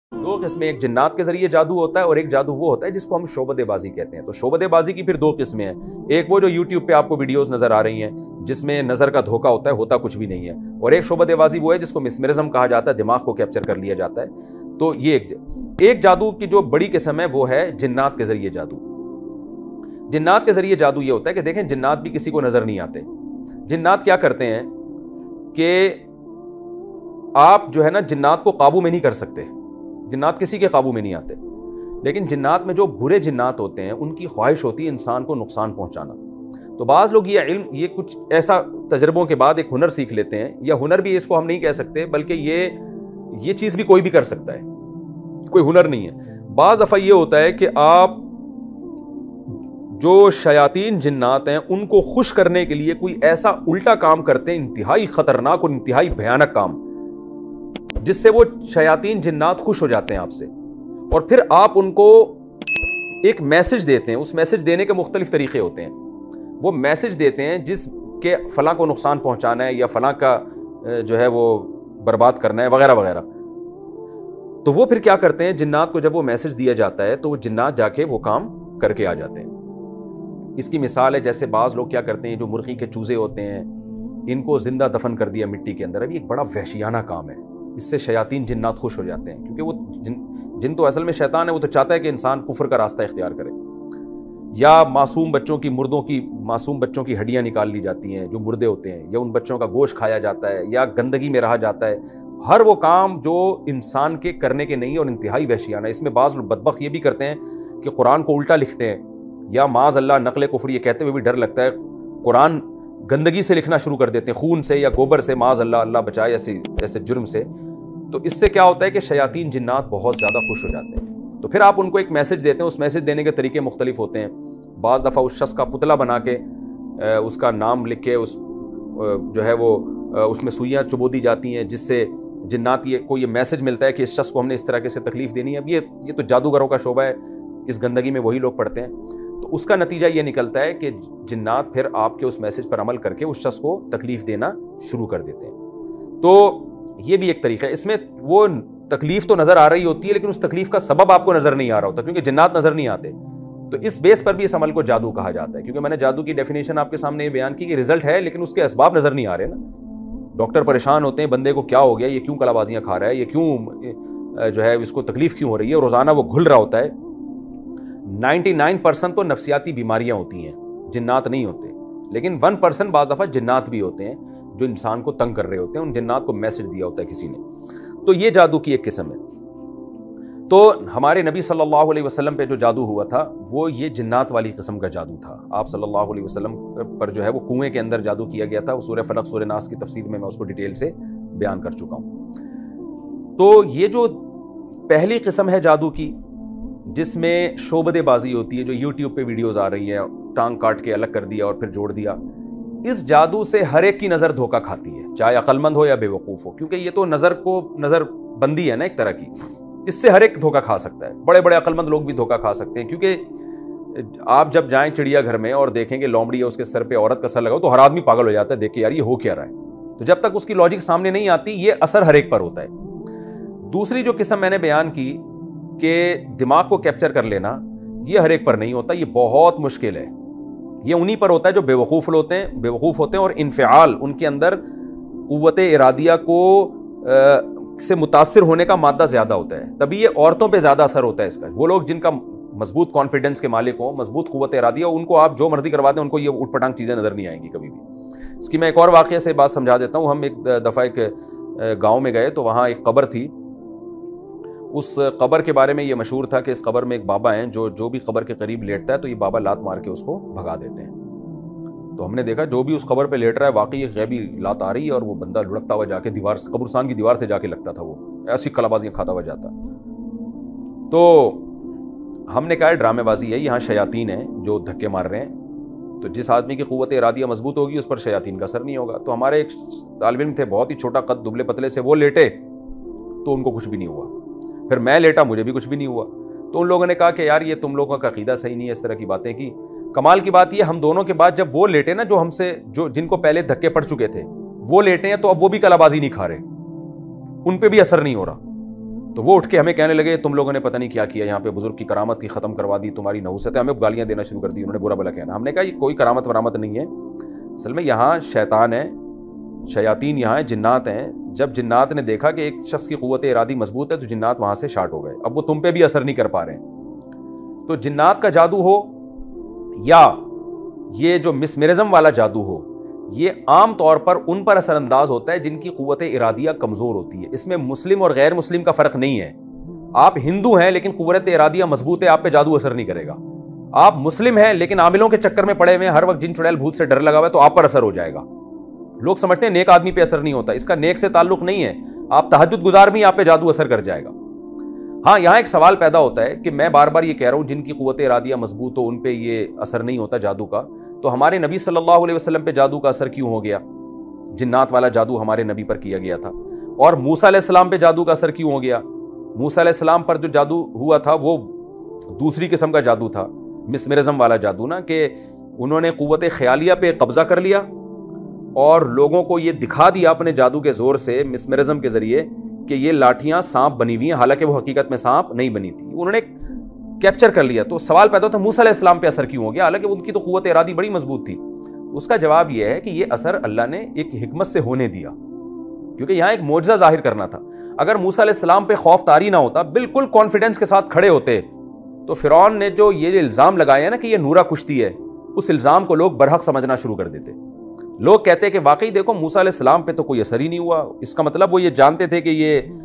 دو قسمیں، ایک جنات کے ذریعے جادو ہوتا ہے اور ایک جادو وہ ہوتا ہے جس کو ہم شعبدے بازی کہتے ہیں. تو شعبدے بازی کی پھر دو قسمیں ہیں. ایک وہ جو یوٹیوب پہ آپ کو ویڈیوز نظر آ رہی ہیں جس میں نظر کا دھوکہ ہوتا ہے، ہوتا کچھ بھی نہیں ہے. اور ایک شعبدے بازی وہ ہے جس کو مسمرزم کہا جاتا ہے، دماغ کو کیپچر کر لیا جاتا ہے. تو یہ ایک جادو کی جو بڑی قسم ہے وہ ہے جنات کے ذریعے جادو. جنات کے ذریعے جادو یہ ہوتا ہے کہ دیکھیں جنات بھی کسی کو نظر نہیں آتے. جنات کیا کرتے ہیں کہ آپ جو ہے نا جنات کو قابو میں نہیں کر سکتے، جنات کسی کے قابو میں نہیں آتے. لیکن جنات میں جو برے جنات ہوتے ہیں ان کی خواہش ہوتی ہے انسان کو نقصان پہنچانا. تو بعض لوگ یہ علم، یہ کچھ ایسا تجربوں کے بعد ایک ہنر سیکھ لیتے ہیں، یا ہنر بھی اس کو ہم نہیں کہہ سکتے بلکہ یہ چیز بھی کوئی بھی کر سکتا ہے، کوئی ہنر نہیں ہے. بعض دفعہ یہ ہوتا ہے کہ آپ جو شیاطین جنات ہیں ان کو خوش کرنے کے لیے کوئی ایسا الٹا کام کرتے ہیں، انتہائی خطرناک اور انتہائی بھیانک کام، جس سے وہ شیاطین جنات خوش ہو جاتے ہیں آپ سے. اور پھر آپ ان کو ایک میسج دیتے ہیں. اس میسج دینے کے مختلف طریقے ہوتے ہیں. وہ میسج دیتے ہیں جس کے فلاں کو نقصان پہنچانا ہے یا فلاں کا جو ہے وہ برباد کرنا ہے وغیرہ وغیرہ. تو وہ پھر کیا کرتے ہیں، جنات کو جب وہ میسج دیا جاتا ہے تو وہ جنات جا کے وہ کام کر کے آ جاتے ہیں. اس کی مثال ہے جیسے بعض لوگ کیا کرتے ہیں، جو مرغی کے چوزے ہوتے ہیں ان کو زندہ دفن کر دیا مٹی کے اندر. ابھی ایک بڑا وحشیانہ کام ہے. اس سے شیاطین جنات خوش ہو جاتے ہیں کیونکہ وہ جن تو اصل میں شیطان ہے، وہ تو چاہتا ہے کہ انسان کفر کا راستہ اختیار کرے. یا معصوم بچوں کی معصوم بچوں کی ہڈیاں نکال لی جاتی ہیں جو مردے ہوتے ہیں، یا ان بچوں کا گوشت کھایا جاتا ہے، یا گندگی میں رہا جاتا ہے. ہر وہ کام جو انسان کے کرنے کے نہیں اور انتہائی وحشیانہ ہے. اس میں بعض بدبخت یہ بھی کرتے ہیں کہ قرآن کو الٹا لکھتے ہیں، یا معاذ اللہ نقل کفر، یہ کہتے ہوئے بھی ڈر لگتا ہے قرآن گندگی سے لکھنا شروع کر دیتے ہیں، خون سے یا گوبر سے، معاذ اللہ، اللہ بچائے ایسے جرم سے. تو اس سے کیا ہوتا ہے کہ شیاطین جنات بہت زیادہ خوش ہو جاتے ہیں. تو پھر آپ ان کو ایک میسج دیتے ہیں. اس میسج دینے کے طریقے مختلف ہوتے ہیں. بعض دفعہ اس شخص کا پتلا بنا کے اس کا نام لکھ کے جو ہے وہ اس میں سوئیاں چبو دی جاتی ہیں، جس سے جنات کو یہ میسج ملتا ہے کہ اس شخص کو ہم نے اس طرح سے تکلیف دینی ہے. اب یہ تو جادوگروں کا شعبہ ہے، اس گندگی میں وہی لوگ پڑتے ہیں. تو اس کا نتیجہ یہ نکلتا ہے کہ جنات پھر آپ کے اس میسج پر عمل کر کے اس شخص کو تکلیف دینا شروع کر دیتے ہیں. تو یہ بھی ایک طریقہ ہے. اس میں وہ تکلیف تو نظر آ رہی ہوتی ہے لیکن اس تکلیف کا سبب آپ کو نظر نہیں آ رہا ہوتا کیونکہ جنات نظر نہیں آتے. تو اس بیس پر بھی اس عمل کو جادو کہا جاتا ہے. کیونکہ میں نے جادو کی ڈیفینیشن آپ کے سامنے یہ بیان کی کہ رزلٹ ہے لیکن اس کے اسباب نظر نہیں آ رہے نا. ڈاکٹر پریشان ہوتے ہیں بندے کو کیا ہو گیا، یہ کیوں کلا بازیاں کھا رہا ہے، یہ کیوں جو ہے اس کو تکلیف کیوں ہو رہی ہے، روزانہ وہ گھل رہا ہوتا ہے. 99% تو نفسیاتی بیماریاں ہوتی ہیں، جنات نہیں ہوتے. لیکن 1% بعض دفعہ جنات بھی ہوتے ہیں جو انسان کو تنگ کر رہے ہوتے ہیں. ان جنات کو میسج دیا ہوتا ہے کسی نے. تو یہ جادو کی ایک قسم ہے. تو ہمارے نبی صلی اللہ علیہ وسلم پہ جو جادو ہوا تھا وہ یہ جنات والی قسم کا جادو تھا. آپ صلی اللہ علیہ وسلم پر جو ہے وہ کنویں کے اندر جادو کیا گیا تھا. وہ سورہ فلق سورہ ناس کی تفسیر میں اس کو ڈیٹیل سے بیان کر چکا ہوں. تو یہ جو پہلی قسم ہے جادو کی جس میں شعبدے بازی ہوتی ہے، جو یوٹیوب پہ ویڈیوز آ رہی ہیں، ٹانگ کاٹ کے الگ کر دیا اور پھر جوڑ دیا، اس جادو سے ہر ایک کی نظر دھوکہ کھاتی ہے، چاہے عقل مند ہو یا بے وقوف ہو. کیونکہ یہ تو نظر بندی ہے نا ایک طرح کی. اس سے ہر ایک دھوکہ کھا سکتا ہے. بڑے بڑے عقل مند لوگ بھی دھوکہ کھا سکتے ہیں. کیونکہ آپ جب جائیں چڑیا گھر میں اور دیکھیں گے لومڑی ہے اس کے سر پہ عورت کا سر لگا تو ہر آدمی پاگل ہو جاتا ہے دیکھ کے، یار یہ ہو کیا رہا ہے. تو جب تک اس کی لاجک سامنے نہیں آتی یہ اثر ہر ایک پر ہوتا ہے. دوسری جو قسم میں نے بیان کی کہ دماغ کو کیپچر کر لینا، یہ ہر ایک پر نہیں ہوتا. یہ بہت مشکل ہے. یہ انہی پر ہوتا ہے جو بے وقوف ہوتے ہیں اور انفعال، ان کے اندر قوت ارادیہ کو سے متاثر ہونے کا مادہ زیادہ ہوتا ہے. تبھی یہ عورتوں پہ زیادہ اثر ہوتا ہے اس کا. وہ لوگ جن کا مضبوط کانفیڈنس کے مالک ہوں، مضبوط قوت ارادیہ، ان کو آپ جو مرضی کروا دیں ان کو یہ اٹھ پٹانگ چیزیں نظر نہیں آئیں گی کبھی بھی. اس کی میں ایک اور واقعے سے بات سمجھا دیتا ہوں. ہم ایک دفعہ ایک گاؤں میں گئے تو وہاں ایک قبر تھی. اس قبر کے بارے میں یہ مشہور تھا کہ اس قبر میں ایک بابا ہیں جو بھی قبر کے قریب لیٹتا ہے تو یہ بابا لات مار کے اس کو بھگا دیتے ہیں. تو ہم نے دیکھا جو بھی اس قبر پہ لیٹ رہا ہے واقعی ایک غیبی لات آ رہی ہے اور وہ بندہ لڑکتا ہوا جا کے قبرستان کی دیوار سے جا کے لگتا تھا. وہ ایسی کلابازیاں کھاتا ہوا جاتا. تو ہم نے کہا ڈرامے بازی ہے، یہاں شیاطین ہیں جو دھکے مار رہے ہیں. تو جس آدمی کی قوت ارادیہ مضبوط ہوگی اس پر شیاطین کا اثر نہیں ہوگا. تو ہمارے ایک طالب علم تھے بہت ہی چھوٹا قد، دبلے پتلے سے، وہ لیٹے تو ان کو کچھ بھی نہیں ہوا. پھر میں لیٹا، مجھے بھی کچھ بھی نہیں ہوا. تو ان لوگوں نے کہا کہ یار یہ تم لوگوں کا عقیدہ صحیح نہیں ہے، اس طرح کی باتیں کی. کمال کی بات یہ ہم دونوں کے بعد جب وہ لیٹے نا جن کو پہلے دھکے پڑ چکے تھے وہ لیٹے ہیں تو اب وہ بھی کلابازی نہیں کھا رہے، ان پہ بھی اثر نہیں ہو رہا. تو وہ اٹھ کے ہمیں کہنے لگے تم لوگوں نے پتہ نہیں کیا کیا یہاں پہ، بزرگ کی کرامت کی ختم کروا دی، تمہاری نحوست ہے، ہمیں گالیاں دینا شروع کر دی، انہوں نے برا بھلا کہنا. ہم نے کہا یہ کوئی کرامت ورامت نہیں ہے، اصل میں یہاں شیطان ہے، شیاطین یہاں ہیں، جنات ہیں. جب جنات نے دیکھا کہ ایک شخص کی قوت ارادی مضبوط ہے تو جنات وہاں سے شارٹ ہو گئے، اب وہ تم پہ بھی اثر نہیں کر پا رہے ہیں. تو جنات کا جادو ہو یا یہ جو مسمرزم والا جادو ہو، یہ عام طور پر ان پر اثر انداز ہوتا ہے جن کی قوت ارادیہ کمزور ہوتی ہے. اس میں مسلم اور غیر مسلم کا فرق نہیں ہے. آپ ہندو ہیں لیکن قوت ارادیہ مضبوط ہے، آپ پہ جادو اثر نہیں کرے گا. آپ مسلم ہیں لیکن عاملوں کے چکر میں پڑے ہوئے ہیں، ہر وقت جن چڑیل بھوت سے ڈر لگا ہوا ہے، تو آپ پر اثر ہو جائے گا. لوگ سمجھتے ہیں نیک آدمی پہ اثر نہیں ہوتا، اس کا نیک سے تعلق نہیں ہے. آپ تہجد گزار بھی آپ پہ جادو اثر کر جائے گا. ہاں یہاں ایک سوال پیدا ہوتا ہے کہ میں بار بار یہ کہہ رہا ہوں جن کی قوت ارادیہ مضبوط ہو ان پہ یہ اثر نہیں ہوتا جادو کا، تو ہمارے نبی صلی اللہ علیہ وسلم پہ جادو کا اثر کیوں ہو گیا؟ جنات والا جادو ہمارے نبی پر کیا گیا تھا. اور موسیٰ علیہ السلام پہ جادو کا اثر کیوں ہو گیا؟ موسیٰ علیہ السلام پر جو جادو ہوا تھا وہ دوسری قسم کا جادو تھا، مسمرزم والا جادو نا، کہ انہوں نے قوت خیالیہ پہ قبضہ کر لیا اور لوگوں کو یہ دکھا دیا اپنے جادو کے زور سے، مسمرزم کے ذریعے، کہ یہ لاٹھیاں سانپ بنی ہوئی ہیں، حالانکہ وہ حقیقت میں سانپ نہیں بنی تھی. انہوں نے کیپچر کر لیا. تو سوال پیدا ہوتا ہے موسیٰ علیہ السلام پہ اثر کیوں ہو گیا حالانکہ ان کی تو قوت ارادی بڑی مضبوط تھی؟ اس کا جواب یہ ہے کہ یہ اثر اللہ نے ایک حکمت سے ہونے دیا، کیونکہ یہاں ایک معجزہ ظاہر کرنا تھا. اگر موسیٰ علیہ السلام پہ خوف طاری نہ ہوتا، بالکل کانفیڈنس کے ساتھ کھڑے ہوتے، تو فرعون نے جو یہ الزام لگایا ہے نا کہ یہ نورا کشتی ہے، اس الزام کو لوگ برحق سمجھنا شروع کر دیتے. لوگ کہتے کہ واقعی دیکھو موسیٰ علیہ السلام پہ تو کوئی اثر ہی نہیں ہوا، اس کا مطلب وہ یہ جانتے تھے کہ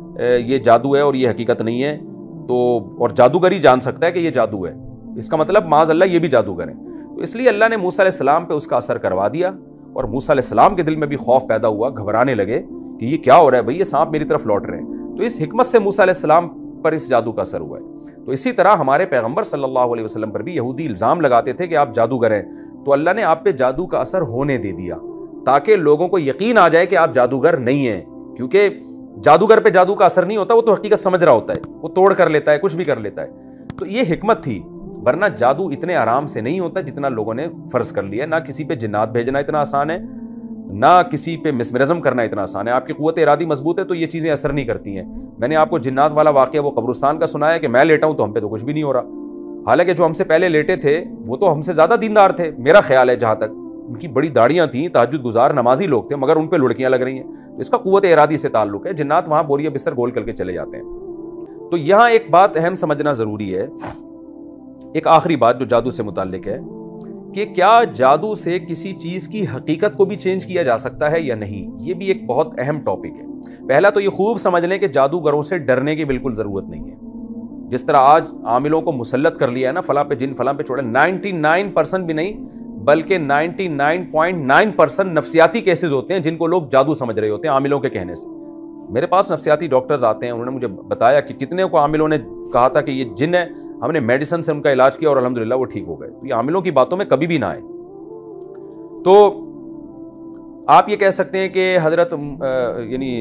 یہ جادو ہے اور یہ حقیقت نہیں ہے. تو اور جادوگر ہی جان سکتا ہے کہ یہ جادو ہے، اس کا مطلب معاذ اللہ یہ بھی جادوگر ہیں. تو اس لیے اللہ نے موسیٰ علیہ السلام پہ اس کا اثر کروا دیا، اور موسیٰ علیہ السلام کے دل میں بھی خوف پیدا ہوا، گھبرانے لگے کہ یہ کیا ہو رہا ہے بھائی، یہ سانپ میری طرف لوٹ رہے ہیں. تو اس حکمت سے موسیٰ علیہ السلام پر اس جادو کا اثر ہوا ہے. تو اسی طرح ہمارے پیغمبر صلی اللہ علیہ وسلم پر بھی یہودی الزام لگاتے تھے کہ آپ جادوگر ہیں، تو اللہ نے آپ پہ جادو کا اثر ہونے دے دیا تاکہ لوگوں کو یقین آ جائے کہ آپ جادوگر نہیں ہیں. کیونکہ جادوگر پہ جادو کا اثر نہیں ہوتا، وہ تو حقیقت سمجھ رہا ہوتا ہے، وہ توڑ کر لیتا ہے، کچھ بھی کر لیتا ہے. تو یہ حکمت تھی، ورنہ جادو اتنے آرام سے نہیں ہوتا جتنا لوگوں نے فرض کر لیا. نہ کسی پہ جنات بھیجنا اتنا آسان ہے، نہ کسی پہ مسمرزم کرنا اتنا آسان ہے. آپ کی قوت ارادی مضبوط ہے تو یہ چیزیں اثر نہیں کرتی ہیں. میں نے آپ کو جنات والا واقعہ وہ قبرستان کا سنایا کہ میں لیٹا ہوں تو ہم پہ تو کچھ بھی نہیں ہو رہا، حالانکہ جو ہم سے پہلے لیٹے تھے وہ تو ہم سے زیادہ دیندار تھے. میرا خیال ہے جہاں تک ان کی بڑی داڑیاں تھیں، تہجد گزار نمازی لوگ تھے، مگر ان پہ لڑکیاں لگ رہی ہیں. اس کا قوت ارادی سے تعلق ہے. جنات وہاں بوریا بستر گول کر کے چلے جاتے ہیں. تو یہاں ایک بات اہم سمجھنا ضروری ہے، ایک آخری بات جو جادو سے متعلق ہے، کہ کیا جادو سے کسی چیز کی حقیقت کو بھی چینج کیا جا سکتا ہے یا نہیں. یہ بھی ایک بہت اہم ٹاپک ہے. پہلا تو یہ خوب سمجھ لیں کہ جادوگروں سے ڈرنے کی بالکل ضرورت نہیں ہے. جس طرح آج عاملوں کو مسلط کر لیا ہے نا، فلاں پہ جن، فلاں پہ چوڑے، 99% بھی نہیں بلکہ 99.9% نفسیاتی کیسز ہوتے ہیں جن کو لوگ جادو سمجھ رہے ہوتے ہیں عاملوں کے کہنے سے. میرے پاس نفسیاتی ڈاکٹرز آتے ہیں، انہوں نے مجھے بتایا کہ کتنے کو عاملوں نے کہا تھا کہ یہ جن ہے، ہم نے میڈیسن سے ان کا علاج کیا اور الحمدللہ وہ ٹھیک ہو گئے. تو یہ عاملوں کی باتوں میں کبھی بھی نہ آئے. تو آپ یہ کہہ سکتے ہیں کہ حضرت یعنی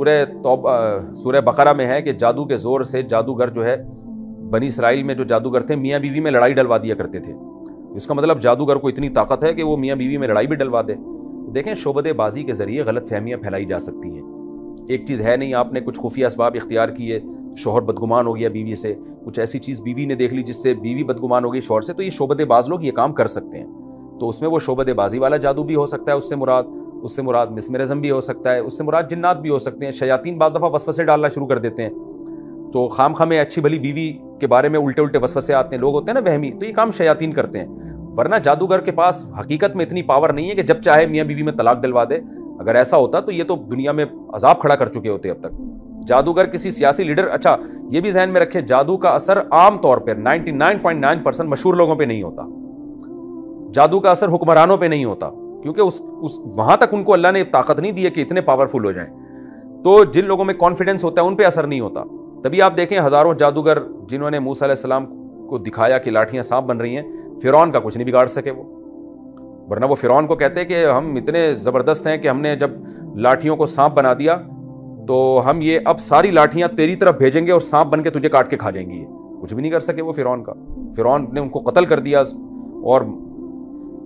سورہ بقرہ میں ہے کہ جادو کے زور سے جادوگر جو ہے، بنی اسرائیل میں جو جادوگر تھے میاں بیوی میں لڑائی ڈلوا دیا کرتے تھے. اس کا مطلب جادوگر کو اتنی طاقت ہے کہ وہ میاں بیوی میں لڑائی بھی ڈلوا دے. دیکھیں شعبدے بازی کے ذریعے غلط فہمیاں پھیلائی جا سکتی ہیں. ایک چیز ہے نہیں آپ نے کچھ خفیہ اسباب اختیار کیے، شوہر بدگمان ہو گیا بیوی سے، کچھ ایسی چیز بیوی نے دیکھ لی جس سے بیوی بدگمان ہو گئی شوہر سے، تو یہ شعبدے باز لوگ یہ کام کر سکتے ہیں. تو اس میں وہ شعبدے بازی والا جادو بھی ہو سکتا ہے، اس سے مراد مسمرزم بھی ہو سکتا ہے، اس سے مراد جنات بھی ہو سکتے ہیں. شیاطین بعض دفعہ وسوسے ڈالنا شروع کر دیتے ہیں، تو خام خامے اچھی بھلی بیوی کے بارے میں الٹے وسوسے آتے ہیں. لوگ ہوتے ہیں نا وہمی، تو یہ کام شیاطین کرتے ہیں. ورنہ جادوگر کے پاس حقیقت میں اتنی پاور نہیں ہے کہ جب چاہے میاں بیوی میں طلاق ڈلوا دے. اگر ایسا ہوتا تو یہ تو دنیا میں عذاب کھڑا کر چکے ہوتے اب تک. جادوگر کسی سیاسی لیڈر، اچھا یہ بھی ذہن میں رکھیں، جادو کا اثر عام طور پر 99.9% مشہور لوگوں پہ نہیں ہوتا. جادو کا اثر حکمرانوں پہ نہیں ہوتا، کیونکہ اس وہاں تک ان کو اللہ نے طاقت نہیں دی ہے کہ اتنے پاورفل ہو جائیں. تو جن لوگوں میں کانفیڈنس ہوتا ہے ان پہ اثر نہیں ہوتا. تبھی آپ دیکھیں ہزاروں جادوگر جنہوں نے موسیٰ علیہ السلام کو دکھایا کہ لاٹھیاں سانپ بن رہی ہیں، فرعون کا کچھ نہیں بگاڑ سکے وہ. ورنہ وہ فرعون کو کہتے کہ ہم اتنے زبردست ہیں کہ ہم نے جب لاٹھیوں کو سانپ بنا دیا تو ہم یہ اب ساری لاٹھیاں تیری طرف بھیجیں گے اور سانپ بن کے تجھے کاٹ کے کھا جائیں گی. کچھ بھی نہیں کر سکے وہ فرعون کا. فرعون نے ان کو قتل کر دیا. اور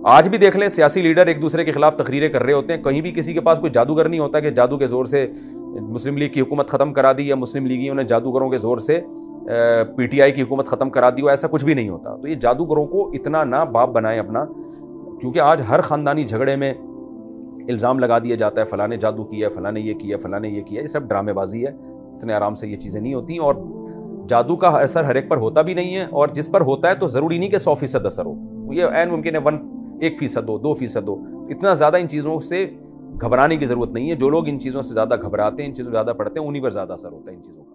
آج بھی دیکھ لیں سیاسی لیڈر ایک دوسرے کے خلاف تقریریں کر رہے ہوتے ہیں, کہیں بھی کسی کے پاس کوئی جادوگر نہیں ہوتا کہ جادو کے زور سے مسلم لیگ کی حکومت ختم کرا دی یا مسلم لیگیوں نے جادوگروں کے زور سے پی ٹی آئی کی حکومت ختم کرا دی ہو, ایسا کچھ بھی نہیں ہوتا. تو یہ جادوگروں کو اتنا نہ باپ بنائیں اپنا, کیونکہ آج ہر خاندانی جھگڑے میں الزام لگا دیا جاتا ہے فلاں نے جادو کیا ہے, فلاں نے یہ کیا, فلاں نے یہ کیا. یہ سب ڈرامے بازی ہے, اتنے آرام سے یہ چیزیں نہیں ہوتی. اور جادو کا اثر ہر ایک پر ہوتا بھی نہیں ہے, اور جس پر ہوتا ہے تو ضروری نہیں کہ 100% اثر ہو, یہ عین ممکن ہے 1% ہو, 2% ہو. اتنا زیادہ ان چیزوں سے گھبرانے کی ضرورت نہیں ہے. جو لوگ ان چیزوں سے زیادہ گھبراتے ہیں, ان چیزوں سے زیادہ پڑھتے ہیں, انہی پر زیادہ اثر ہوتا ہے ان چیزوں کا.